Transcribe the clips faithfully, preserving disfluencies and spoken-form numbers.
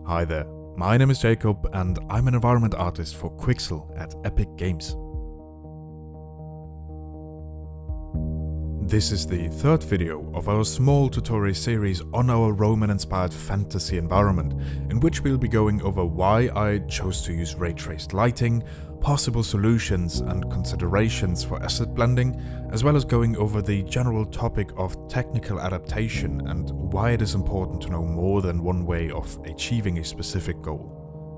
Hi there, my name is Jakob and I'm an environment artist for Quixel at Epic Games. This is the third video of our small tutorial series on our Roman-inspired fantasy environment, in which we'll be going over why I chose to use ray-traced lighting, possible solutions and considerations for asset blending, as well as going over the general topic of technical adaptation and why it is important to know more than one way of achieving a specific goal.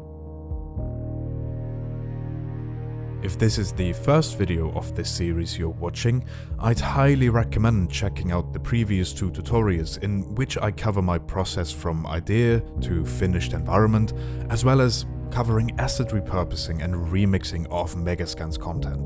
If this is the first video of this series you're watching, I'd highly recommend checking out the previous two tutorials in which I cover my process from idea to finished environment, as well as covering asset repurposing and remixing of Megascan's content.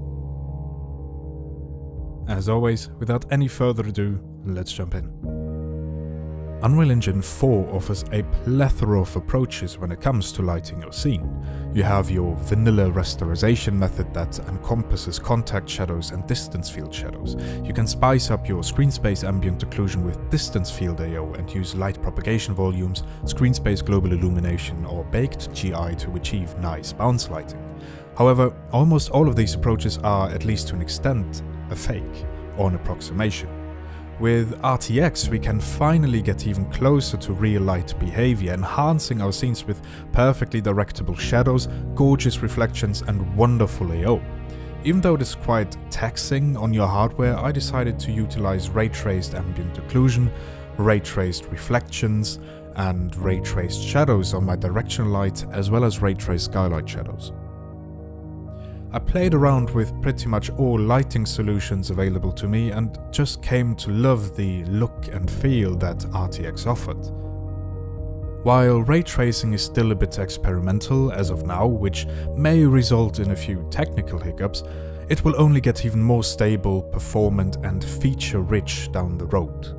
As always, without any further ado, let's jump in. Unreal Engine four offers a plethora of approaches when it comes to lighting your scene. You have your vanilla rasterization method that encompasses contact shadows and distance field shadows. You can spice up your screen space ambient occlusion with distance field A O and use light propagation volumes, screen space global illumination or baked G I to achieve nice bounce lighting. However, almost all of these approaches are, at least to an extent, a fake or an approximation. With R T X, we can finally get even closer to real light behavior, enhancing our scenes with perfectly directable shadows, gorgeous reflections and wonderful A O. Even though it is quite taxing on your hardware, I decided to utilize ray-traced ambient occlusion, ray-traced reflections and ray-traced shadows on my directional light, as well as ray-traced skylight shadows. I played around with pretty much all lighting solutions available to me and just came to love the look and feel that R T X offered. While ray tracing is still a bit experimental as of now, which may result in a few technical hiccups, it will only get even more stable, performant and feature-rich down the road.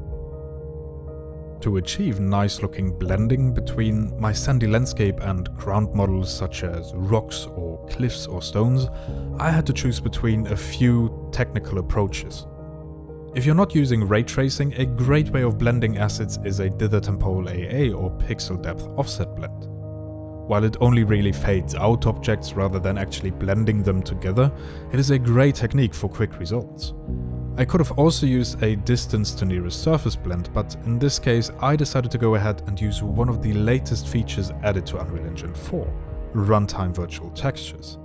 To achieve nice looking blending between my sandy landscape and ground models such as rocks or cliffs or stones, I had to choose between a few technical approaches. If you're not using ray tracing, a great way of blending assets is a dither temporal A A or pixel depth offset blend. While it only really fades out objects rather than actually blending them together, it is a great technique for quick results. I could have also used a distance to nearest surface blend, but in this case I decided to go ahead and use one of the latest features added to Unreal Engine four, runtime virtual textures.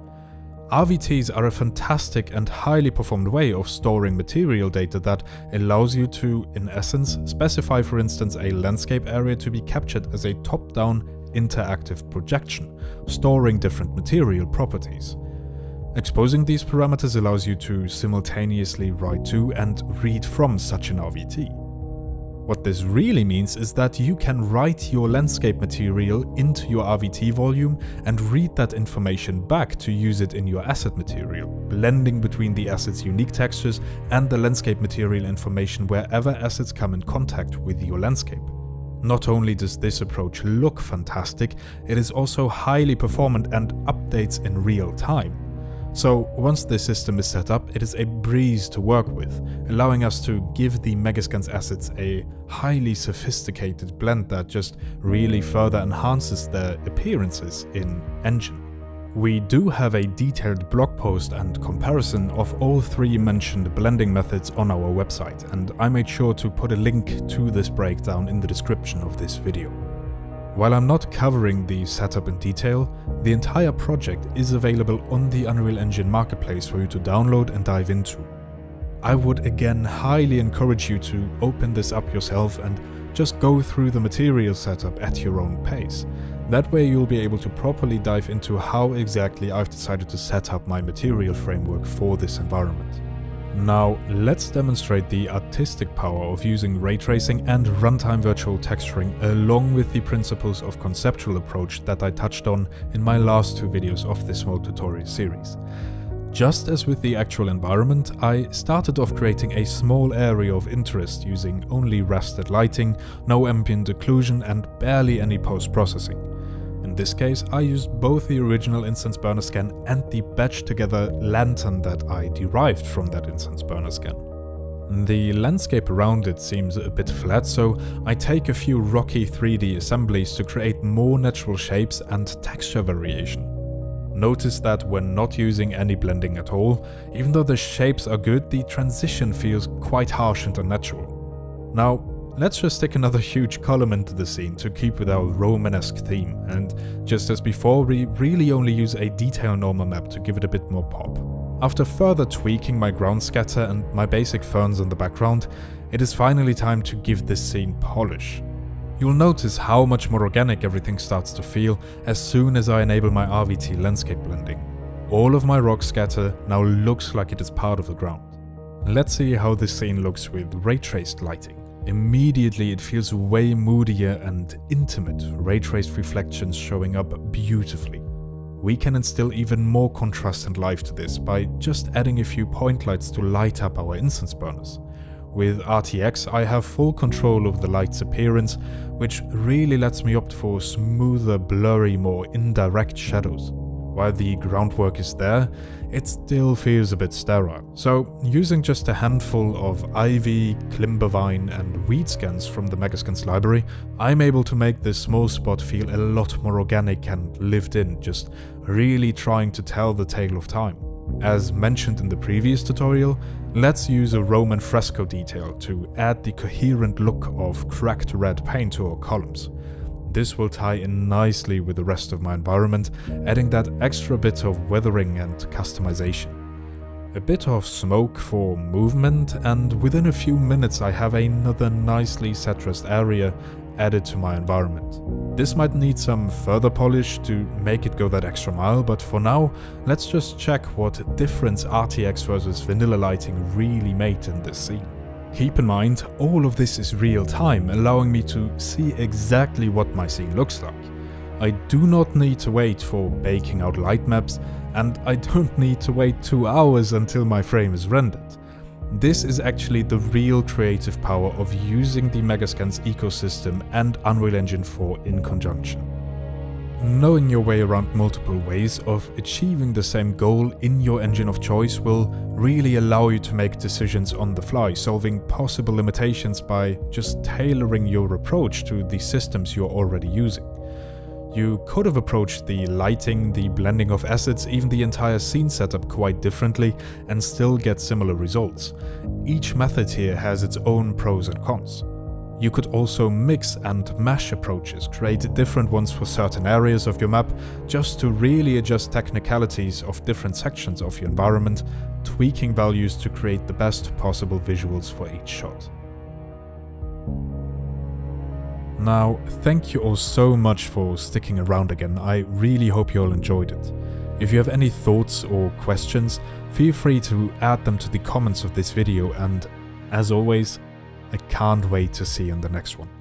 R V Ts are a fantastic and highly performed way of storing material data that allows you to, in essence, specify for instance a landscape area to be captured as a top-down interactive projection, storing different material properties. Exposing these parameters allows you to simultaneously write to and read from such an R V T. What this really means is that you can write your landscape material into your R V T volume and read that information back to use it in your asset material, blending between the asset's unique textures and the landscape material information wherever assets come in contact with your landscape. Not only does this approach look fantastic, it is also highly performant and updates in real time. So once this system is set up, it is a breeze to work with, allowing us to give the Megascan's assets a highly sophisticated blend that just really further enhances their appearances in Engine. We do have a detailed blog post and comparison of all three mentioned blending methods on our website, and I made sure to put a link to this breakdown in the description of this video. While I'm not covering the setup in detail, the entire project is available on the Unreal Engine marketplace for you to download and dive into. I would again highly encourage you to open this up yourself and just go through the material setup at your own pace. That way you'll be able to properly dive into how exactly I've decided to set up my material framework for this environment. Now, let's demonstrate the artistic power of using ray tracing and runtime virtual texturing along with the principles of conceptual approach that I touched on in my last two videos of this small tutorial series. Just as with the actual environment, I started off creating a small area of interest using only rastered lighting, no ambient occlusion and barely any post-processing. In this case, I used both the original instance burner scan and the batched together lantern that I derived from that instance burner scan. The landscape around it seems a bit flat, so I take a few rocky three D assemblies to create more natural shapes and texture variation. Notice that we're not using any blending at all. Even though the shapes are good, the transition feels quite harsh and unnatural. Now, let's just stick another huge column into the scene to keep with our Romanesque theme, and just as before, we really only use a detail normal map to give it a bit more pop. After further tweaking my ground scatter and my basic ferns in the background, it is finally time to give this scene polish. You'll notice how much more organic everything starts to feel as soon as I enable my R V T landscape blending. All of my rock scatter now looks like it is part of the ground. Let's see how this scene looks with ray traced lighting. Immediately it feels way moodier and intimate, ray traced reflections showing up beautifully. We can instill even more contrast and life to this by just adding a few point lights to light up our incense burners. With R T X I have full control of the light's appearance, which really lets me opt for smoother, blurry, more indirect shadows. While the groundwork is there, it still feels a bit sterile. So, using just a handful of ivy, climbervine and weed scans from the Megascans library, I'm able to make this small spot feel a lot more organic and lived in, just really trying to tell the tale of time. As mentioned in the previous tutorial, let's use a Roman fresco detail to add the coherent look of cracked red paint to our columns. This will tie in nicely with the rest of my environment, adding that extra bit of weathering and customization. A bit of smoke for movement, and within a few minutes I have another nicely set-dressed area added to my environment. This might need some further polish to make it go that extra mile, but for now, let's just check what difference R T X versus vanilla lighting really made in this scene. Keep in mind, all of this is real time, allowing me to see exactly what my scene looks like. I do not need to wait for baking out light maps, and I don't need to wait two hours until my frame is rendered. This is actually the real creative power of using the Megascans ecosystem and Unreal Engine four in conjunction. Knowing your way around multiple ways of achieving the same goal in your engine of choice will really allow you to make decisions on the fly, solving possible limitations by just tailoring your approach to the systems you're already using. You could have approached the lighting, the blending of assets, even the entire scene setup quite differently and still get similar results. Each method here has its own pros and cons. You could also mix and mash approaches, create different ones for certain areas of your map, just to really adjust technicalities of different sections of your environment, tweaking values to create the best possible visuals for each shot. Now, thank you all so much for sticking around again. I really hope you all enjoyed it. If you have any thoughts or questions, feel free to add them to the comments of this video, and as always, I can't wait to see you in the next one.